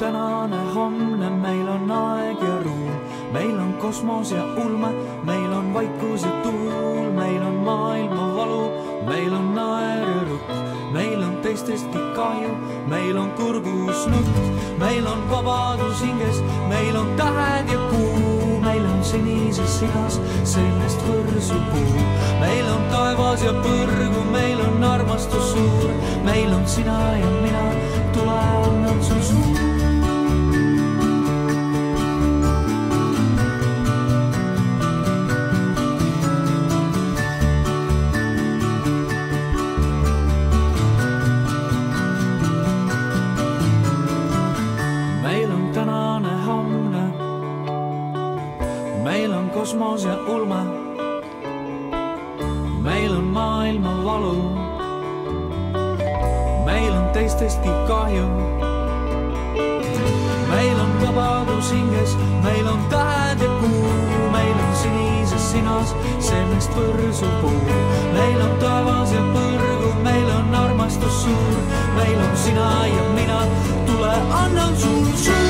tänane, homne, meil on aeg ja ruum, meil on kosmos ja ulme, meil on vaikus ja tuul, meil on maailma valu, meil on naer ja rutt, meil on teistestki kahju, meil on kurgus nutt, meil on vabadus hinges, meil on tähed ja kuu, meil on sinises sinas sellest võrsupuu, meil on taevas ja põrgu, meil on armastus suur, meil on sina ja mina, tule annan sul suur. Meil on tänane, homne, meil on kosmos ja ulme, meil on maailma valu, meil on teistestki kahju, meil on vabadus hinges, meil on tähed ja kuu, meil on sinises sinas sellest võrsupuu, meil on taevas ja põrgu, meil on armastus suur, meil on sina ja mina, tule annan sul suur.